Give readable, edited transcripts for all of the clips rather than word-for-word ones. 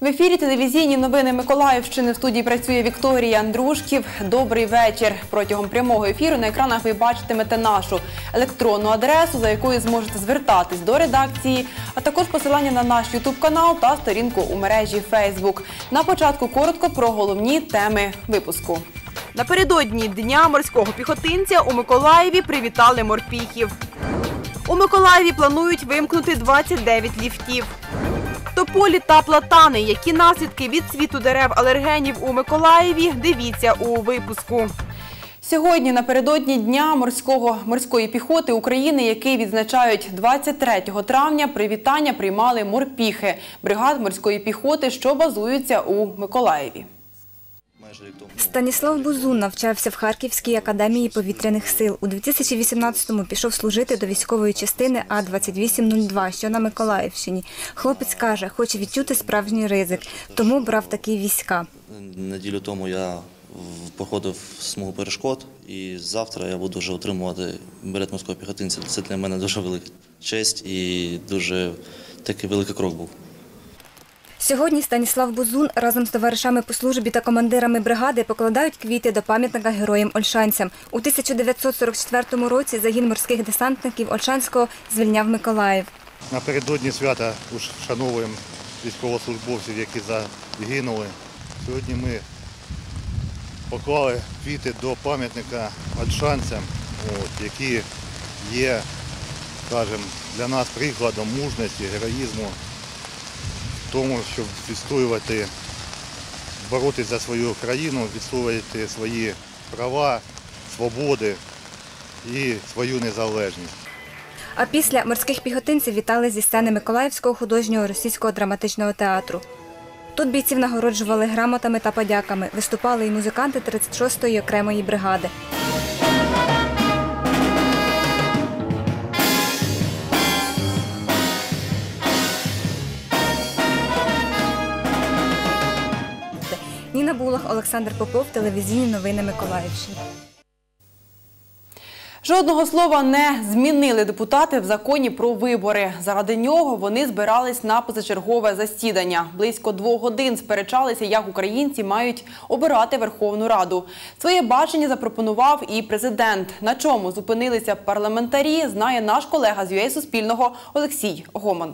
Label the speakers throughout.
Speaker 1: ефірі телевізійні новини Миколаївщини. В студії працює Вікторія Андрушків. Добрий вечір. Протягом прямого ефіру на екранах ви бачитимете нашу електронну адресу, за якою зможете звертатись до редакції, а також посилання на наш ютуб-канал та сторінку у мережі Фейсбук. На початку коротко про головні теми випуску. Напередодні Дня морського піхотинця у Миколаєві привітали морпіхів. У Миколаєві планують вимкнути 29 ліфтів. Тополі та платани. Які наслідки від цвіту дерев алергенів у Миколаєві? Дивіться у випуску. Сьогодні, напередодні Дня морської піхоти України, який відзначають 23 травня, привітання приймали морпіхи бригад морської піхоти, що базуються у Миколаєві.
Speaker 2: Станіслав Бузун навчався в Харківській академії повітряних сил. У 2018-му пішов служити до військової частини А-2802, що на Миколаївщині. Хлопець каже, хоче відчути справжній ризик, тому брав такі війська.
Speaker 3: Неділю тому я проходив смугу перешкод, і завтра я буду вже отримувати берет морського піхотинця. Це для мене дуже велика честь і дуже такий великий крок був.
Speaker 2: Сьогодні Станіслав Бузун разом з товаришами по службі та командирами бригади покладають квіти до пам'ятника героям-ольшанцям. У 1944 році загін морських десантників Ольшанського звільняв Миколаїв.
Speaker 4: Напередодні свята вшановуємо військовослужбовців, які загинули. Сьогодні ми поклали квіти до пам'ятника ольшанцям, які є, скажімо, для нас прикладом мужності, героїзму, тому, щоб відстоювати, боротися за свою країну, відстоювати свої права, свободи і свою незалежність.
Speaker 2: А після морських піхотинців вітали зі сцени Миколаївського художнього російського драматичного театру. Тут бійців нагороджували грамотами та подяками. Виступали і музиканти 36-ї окремої бригади. Ніна Булах, Олександр Попов, телевізійні новини Миколаївщини.
Speaker 1: Жодного слова не змінили депутати в законі про вибори. Заради нього вони збирались на позачергове засідання. Близько 2 годин сперечалися, як українці мають обирати Верховну Раду. Своє бачення запропонував і президент. На чому зупинилися парламентарі, знає наш колега з UA Суспільного Олексій Гоман.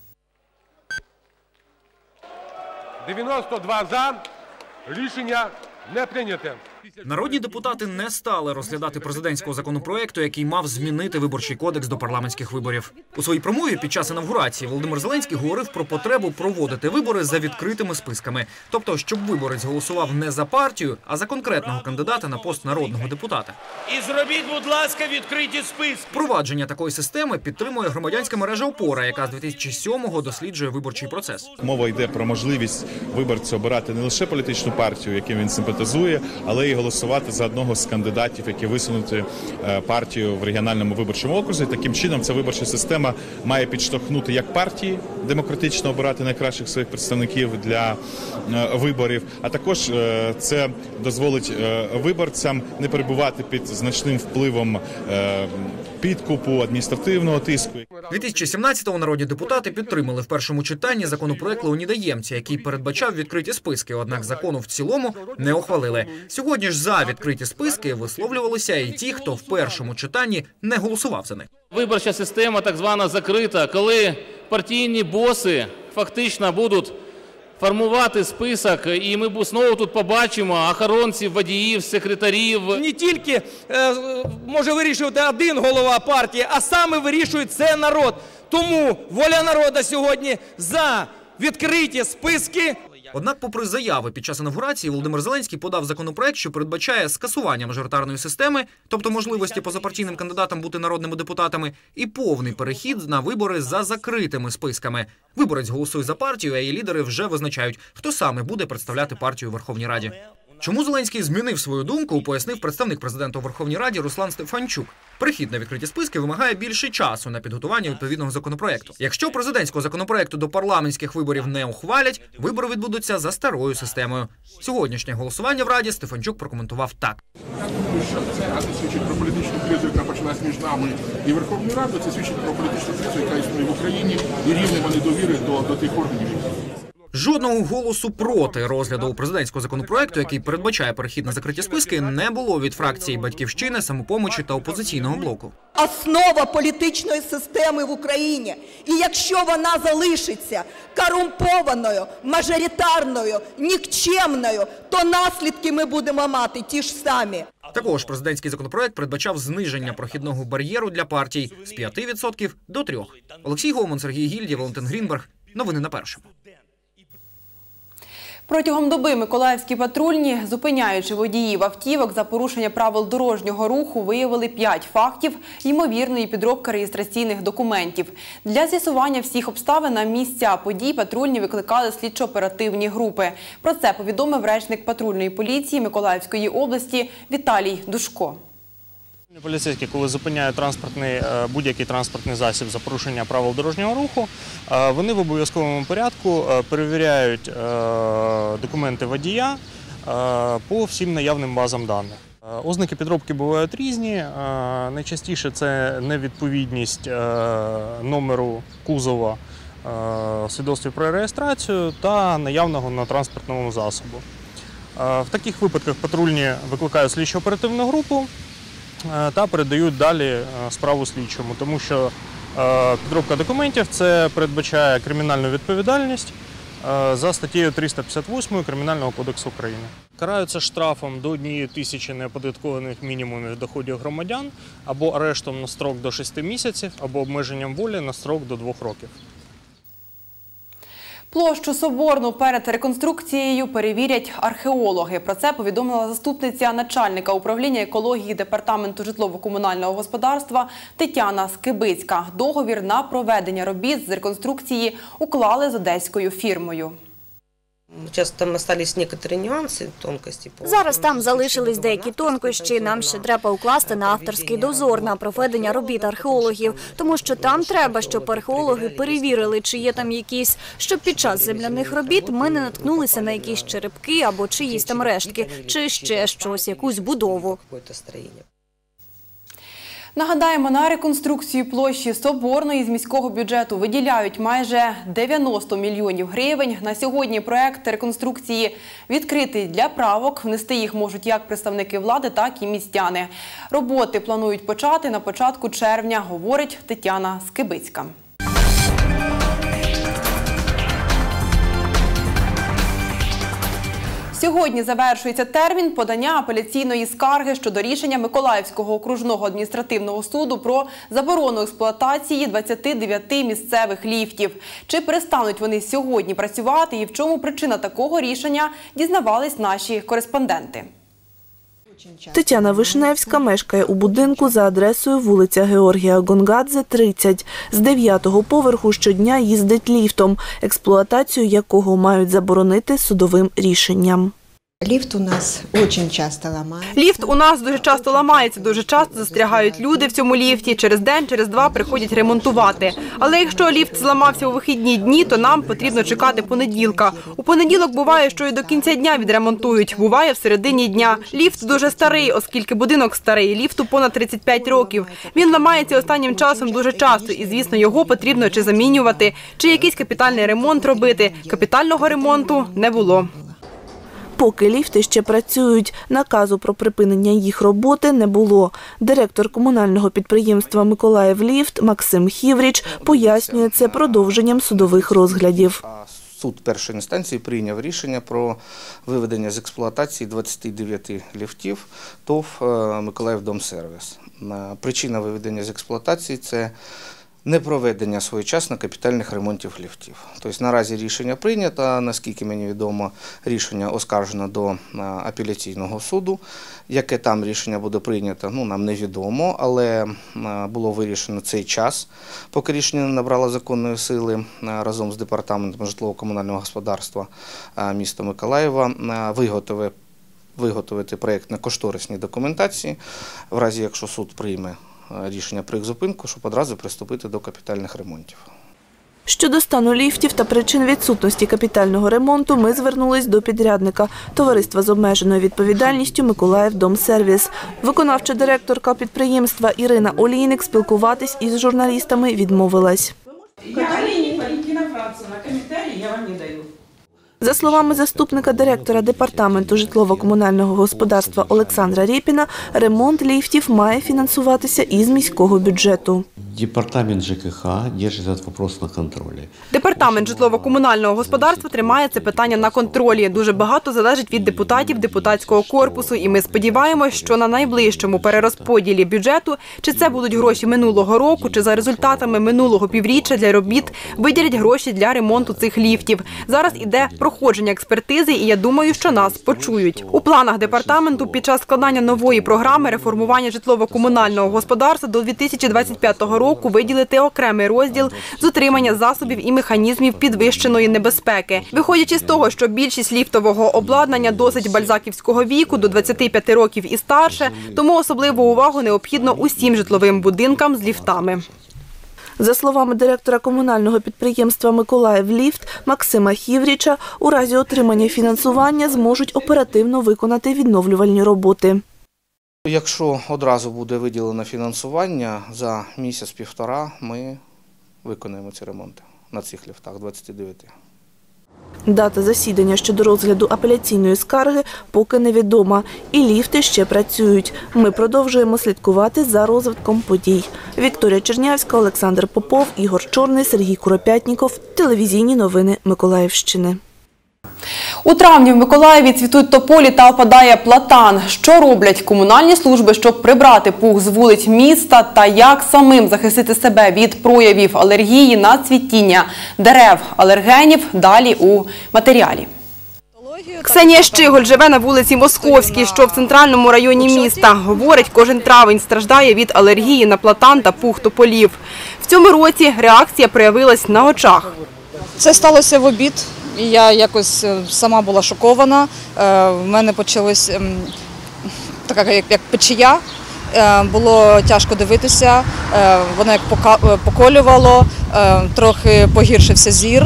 Speaker 5: 92 за. Рішення не прийняте.
Speaker 6: Народні депутати не стали розглядати президентського законопроекту, який мав змінити виборчий кодекс до парламентських виборів. У своїй промові під час інавгурації Володимир Зеленський говорив про потребу проводити вибори за відкритими списками. Тобто, щоб виборець голосував не за партію, а за конкретного кандидата на пост народного депутата.
Speaker 7: І зробіть, будь ласка, відкриті списки.
Speaker 6: Впровадження такої системи підтримує громадянська мережа «Опора», яка з 2007-го досліджує виборчий процес.
Speaker 8: Мова йде про можливість виборця обирати не лише політичну партію, яким він симпатизує, але й голосувати за одного з кандидатів, які висунути партію в регіональному виборчому окрузі. Таким чином, ця виборча система має підштовхнути як партії демократично обирати найкращих своїх представників для виборів, а також це дозволить виборцям не перебувати під значним впливом підкупу, адміністративного тиску.
Speaker 6: 2017-го народні депутати підтримали в першому читанні законопроект Леоніда Ємця, який передбачав відкриті списки, однак закону в цілому не ухвалили. Сьогодні ж за відкриті списки висловлювалися і ті, хто в першому читанні не голосував за них.
Speaker 7: Виборча система так звана закрита, коли партійні боси фактично будуть формувати список, і ми знову тут побачимо охоронців, водіїв, секретарів.
Speaker 9: Не тільки може вирішувати один голова партії, а саме вирішує це народ. Тому воля народу сьогодні за відкриті списки.
Speaker 6: Однак, попри заяви під час інавгурації, Володимир Зеленський подав законопроект, що передбачає скасування мажоритарної системи, тобто можливості позапартійним кандидатам бути народними депутатами, і повний перехід на вибори за закритими списками. Виборець голосує за партію, а її лідери вже визначають, хто саме буде представляти партію у Верховній Раді. Чому Зеленський змінив свою думку, пояснив представник президента у Верховній Раді Руслан Стефанчук. Перехід на відкриті списки вимагає більше часу на підготування відповідного законопроекту. Якщо президентського законопроекту до парламентських виборів не ухвалять, вибори відбудуться за старою системою. Сьогоднішнє голосування в Раді Стефанчук прокоментував так.
Speaker 10: Я думаю, що це свідчить про політичну кризу, яка почалась між нами і Верховною Радою. Це свідчить про політичну кризу, яка існує в Україні, і рівнем недовіри до тих органів.
Speaker 6: Жодного голосу проти розгляду президентського законопроекту, який передбачає перехід на закриті списки, не було від фракції «Батьківщини», «Самопомочі» та «Опозиційного блоку».
Speaker 11: Основа політичної системи в Україні. І якщо вона залишиться корумпованою, мажоритарною, нікчемною, то наслідки ми будемо мати ті ж самі.
Speaker 6: Також президентський законопроект передбачав зниження прохідного бар'єру для партій з 5% до 3%. Олексій Гомон, Сергій Гільдя, Валентин Грінберг. Новини на Першому.
Speaker 1: Протягом доби миколаївські патрульні, зупиняючи водіїв автівок за порушення правил дорожнього руху, виявили 5 фактів ймовірної підробки реєстраційних документів. Для з'ясування всіх обставин на місця подій патрульні викликали слідчо-оперативні групи. Про це повідомив речник патрульної поліції Миколаївської області Віталій Душко.
Speaker 12: Поліцейські, коли зупиняють будь-який транспортний засіб за порушення правил дорожнього руху, вони в обов'язковому порядку перевіряють документи водія по всім наявним базам даних. Ознаки підробки бувають різні. Найчастіше це невідповідність номеру кузова свідоцтві про реєстрацію та наявного на транспортному засобу. В таких випадках патрульні викликають слідчо-оперативну групу та передають далі справу слідчому, тому що підробка документів – це передбачає кримінальну відповідальність за статтею 358 Кримінального кодексу України. Караються штрафом до 1 тисячі неоподаткованих мінімумів доходів громадян або арештом на строк до 6 місяців, або обмеженням волі на строк до 2 років.
Speaker 1: Площу Соборну перед реконструкцією перевірять археологи. Про це повідомила заступниця начальника управління екології Департаменту житлово-комунального господарства Тетяна Скибицька. Договір на проведення робіт з реконструкції уклали з одеською фірмою.
Speaker 13: Зараз там залишились деякі тонкощі. Нам ще треба укласти на авторський дозор на проведення робіт археологів, тому що там треба, щоб археологи перевірили, чи є там якісь, щоб під час земляних робіт ми не наткнулися на якісь черепки або чиїсь там рештки, чи ще щось, якусь будову.
Speaker 1: Нагадаємо, на реконструкцію площі Соборної з міського бюджету виділяють майже 90 мільйонів гривень. На сьогодні проект реконструкції відкритий для правок. Внести їх можуть як представники влади, так і містяни. Роботи планують почати на початку червня, говорить Тетяна Скибицька. Сьогодні завершується термін подання апеляційної скарги щодо рішення Миколаївського окружного адміністративного суду про заборону експлуатації 29 місцевих ліфтів. Чи перестануть вони сьогодні працювати і в чому причина такого рішення, дізнавались наші кореспонденти.
Speaker 14: Тетяна Вишневська мешкає у будинку за адресою вулиця Георгія Гонгадзе, 30. З 9-го поверху щодня їздить ліфтом, експлуатацію якого мають заборонити судовим рішенням.
Speaker 15: Ліфт у нас дуже часто ламається.
Speaker 1: Ліфт у нас дуже часто ламається, дуже часто застрягають люди в цьому ліфті. Через день, через два приходять ремонтувати. Але якщо ліфт зламався у вихідні дні, то нам потрібно чекати понеділка. У понеділок буває, що і до кінця дня відремонтують, буває в середині дня. Ліфт дуже старий, оскільки будинок старий, ліфту понад 35 років. Він ламається останнім часом дуже часто і, звісно, його потрібно чи замінювати, чи якийсь капітальний ремонт робити. Капітального ремонту не було.
Speaker 14: Поки ліфти ще працюють, наказу про припинення їх роботи не було. Директор комунального підприємства «Миколаївліфт» Максим Хівріч пояснює це продовженням судових розглядів.
Speaker 16: Суд першої інстанції прийняв рішення про виведення з експлуатації 29 ліфтів ТОВ «Миколаївдомсервіс». Причина виведення з експлуатації – це непроведення своєчасно капітальних ремонтів ліфтів. Тобто наразі рішення прийнято, наскільки мені відомо, рішення оскаржено до апеляційного суду. Яке там рішення буде прийнято, нам невідомо, але було вирішено цей час, поки рішення не набрало законної сили, разом з Департаментом житлово-комунального господарства міста Миколаєва виготовити проєктно-кошторисні документації, в разі якщо суд прийме рішення про їх зупинку, щоб одразу приступити до капітальних ремонтів.
Speaker 14: Щодо стану ліфтів та причин відсутності капітального ремонту ми звернулись до підрядника – товариства з обмеженою відповідальністю «Миколаївдомсервіс». Виконавча директорка підприємства Ірина Олійник спілкуватись із журналістами відмовилась.
Speaker 17: Я Олійник Валентина Францовна, коментарі я вам не даю.
Speaker 14: За словами заступника директора Департаменту житлово-комунального господарства Олександра Рєпіна, ремонт ліфтів має фінансуватися із міського бюджету.
Speaker 17: Департамент ЖКХ держить цей вопрос на контролі.
Speaker 1: Департамент житлово-комунального господарства тримає це питання на контролі. Дуже багато залежить від депутатів депутатського корпусу, і ми сподіваємось, що на найближчому перерозподілі бюджету, чи це будуть гроші минулого року, чи за результатами минулого півріччя для робіт, виділять гроші для ремонту цих ліфтів. Зараз іде проходження експертизи, і я думаю, що нас почують. У планах департаменту під час складання нової програми реформування житлово-комунального господарства до 2025 року виділити окремий розділ з утримання засобів і механізмів підвищеної небезпеки. Виходячи з того, що більшість ліфтового обладнання досить бальзаківського віку, до 25 років і старше, тому особливу увагу необхідно усім житловим будинкам з ліфтами.
Speaker 14: За словами директора комунального підприємства «Миколаївліфт» Максима Хівріча, у разі отримання фінансування зможуть оперативно виконати відновлювальні роботи.
Speaker 16: Якщо одразу буде виділено фінансування, за місяць-півтора ми виконаємо ці ремонти на цих ліфтах 29.
Speaker 14: Дата засідання щодо розгляду апеляційної скарги поки невідома, і ліфти ще працюють. Ми продовжуємо слідкувати за розвитком подій. Вікторія Чернявська, Олександр Попов, Ігор Чорний, Сергій Куропятніков. Телевізійні новини Миколаївщини.
Speaker 1: У травні в Миколаєві цвітуть тополі та опадає платан. Що роблять комунальні служби, щоб прибрати пух з вулиць міста та як самим захистити себе від проявів алергії на цвітіння дерев, алергенів? Далі у матеріалі. Ксенія Щиголь живе на вулиці Московській, що в центральному районі міста. Говорить, кожен травень страждає від алергії на платан та пух тополів. В цьому році реакція проявилась на очах.
Speaker 18: Це сталося в обід. І я якось сама була шокована. В мене почалась така як печія. Було тяжко дивитися, воно як поколювало, трохи погіршився зір.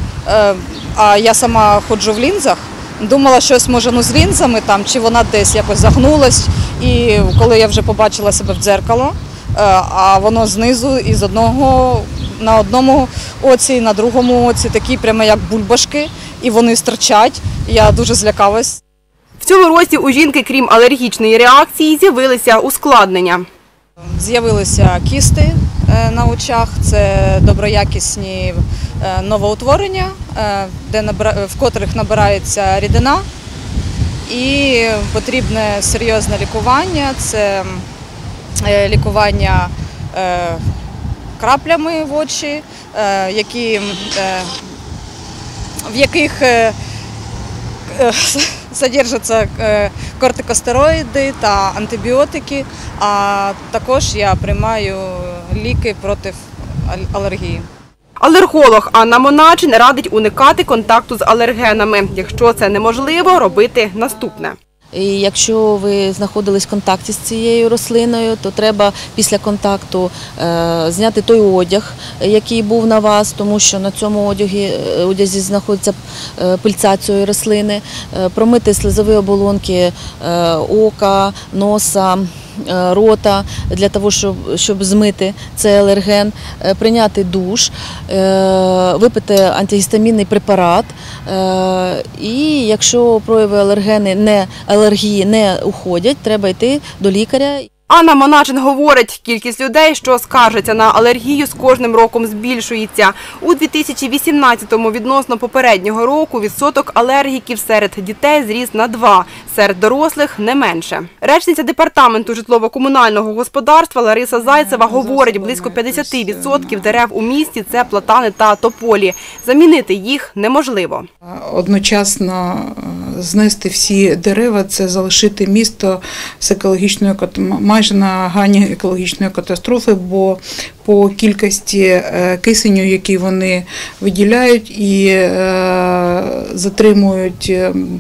Speaker 18: А я сама ходжу в лінзах. Думала, щось може з лінзами, чи вона десь якось загнулась. І коли я вже побачила себе в дзеркало, а воно знизу і на одному оці, на другому оці такі прямо як бульбашки, і вони стирчать. Я дуже злякалась.
Speaker 1: В цьому році у жінки, крім алергічної реакції, з'явилися ускладнення.
Speaker 18: З'явилися кісти на очах, це доброякісні новоутворення, в котрих набирається рідина, і потрібне серйозне лікування, це лікування краплями в очі, в яких содержаться кортикостероїди та антибіотики, а також я приймаю ліки проти алергії.
Speaker 1: Алерголог Анна Моначин радить уникати контакту з алергенами. Якщо це неможливо, робити наступне.
Speaker 19: І якщо ви знаходились в контакті з цією рослиною, то треба після контакту зняти той одяг, який був на вас, тому що на цьому одязі знаходиться пильця цієї рослини, промити слизові оболонки ока, носа, рота для того, щоб змити цей алерген, прийняти душ, випити антигістамінний препарат. І якщо прояви алергії не уходять, треба йти до лікаря.
Speaker 1: Анна Моначин говорить, кількість людей, що скаржаться на алергію, з кожним роком збільшується. У 2018-му відносно попереднього року відсоток алергіків серед дітей зріс на 2, серед дорослих – не менше. Речниця Департаменту житлово-комунального господарства Лариса Зайцева говорить, близько 50% дерев у місті – це платани та тополі. Замінити їх неможливо.
Speaker 20: Одночасно знести всі дерева – це залишити місто з екологічною майже на грані екологічної катастрофи, бо по кількості кисню, який вони виділяють і затримують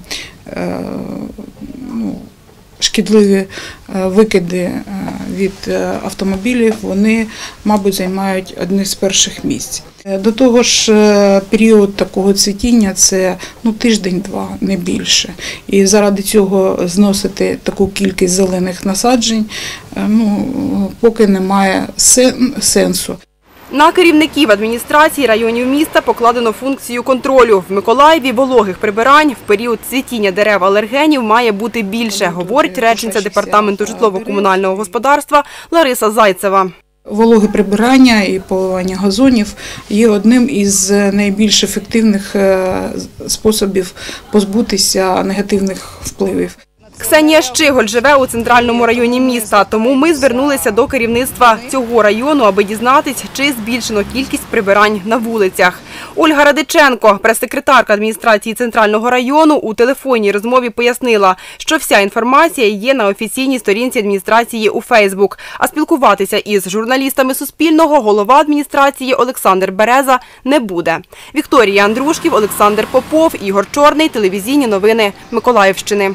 Speaker 20: шкідливі викиди від автомобілів, вони, мабуть, займають одне з перших місць. До того ж, період такого цвітіння – це тиждень-два, не більше. І заради цього зносити таку кількість зелених насаджень поки немає сенсу.
Speaker 1: На керівників адміністрації районів міста покладено функцію контролю. В Миколаєві вологих прибирань в період цвітіння дерев алергенів має бути більше, говорить речниця Департаменту житлово-комунального господарства Лариса Зайцева.
Speaker 20: Вологе прибирання і поливання газонів є одним із найбільш ефективних способів позбутися негативних впливів.
Speaker 1: Ксенія Щиголь живе у центральному районі міста, тому ми звернулися до керівництва цього району, аби дізнатись, чи збільшено кількість прибирань на вулицях. Ольга Радиченко, прес-секретарка адміністрації центрального району, у телефонній розмові пояснила, що вся інформація є на офіційній сторінці адміністрації у Фейсбук. А спілкуватися із журналістами Суспільного голова адміністрації Олександр Береза не буде. Вікторія Андрушків, Олександр Попов, Ігор Чорний. Телевізійні новини Миколаївщини.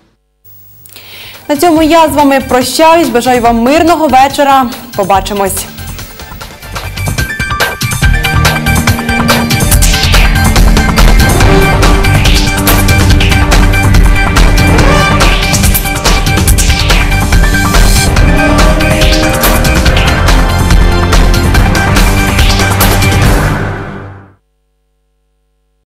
Speaker 1: На цьому я з вами прощаюсь. Бажаю вам мирного вечора. Побачимось.